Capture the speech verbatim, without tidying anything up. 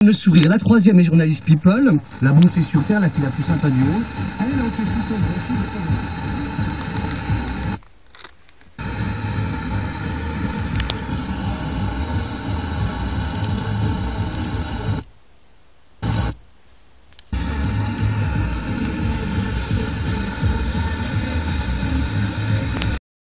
Le sourire, la troisième est journaliste People. La bonté sur terre, la fille la plus sympa du monde. Elle est là au